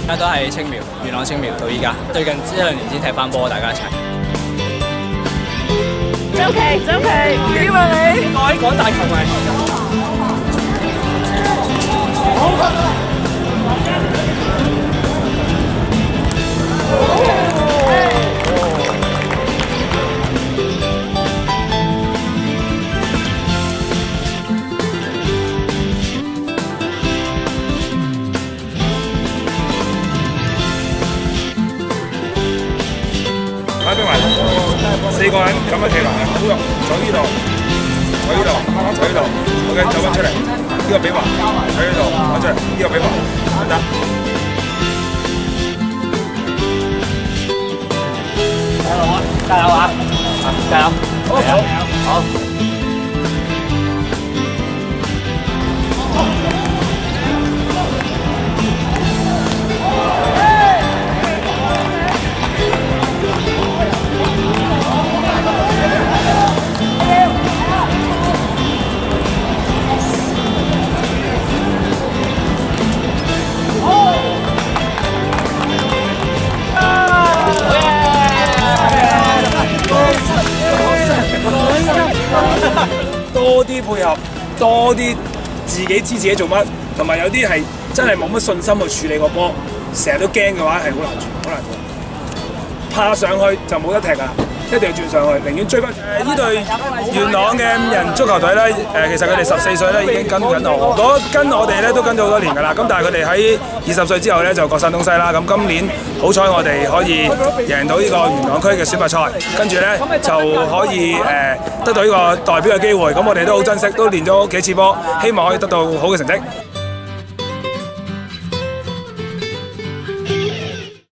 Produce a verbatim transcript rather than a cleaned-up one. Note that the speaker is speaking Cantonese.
而家都係青苗，元朗青苗到依家，最近一兩年先踢翻波，大家一齊。 周琦，周琦，點啊你？ 各位廣大球迷。 打邊圍，四個人咁樣企埋，好用，坐呢度，坐呢度，坐呢度 ，OK， 走翻出嚟，呢個比劃，坐呢度，翻出嚟，呢個比劃，得唔得？ 加油啊！加油啊！加油！好，好，好。 多啲配合，多啲自己知自己做乜，同埋有啲係真係冇乜信心去處理個波，成日都驚嘅話係好難做，好難做。怕上去就冇得踢啊！一定要轉上去，寧願追翻。誒呢隊元朗嘅五人足球隊咧，誒其實佢哋十四歲咧已經跟緊我，嗰跟我哋咧都跟咗好多年㗎啦。咁但係佢哋喺二十歲之後咧就各散東西啦。咁今年好彩我哋可以贏到呢個元朗區嘅選拔賽，跟住咧就可以誒得到呢個代表嘅機會。咁我哋都好珍惜，都練咗幾次波，希望可以得到好嘅成績。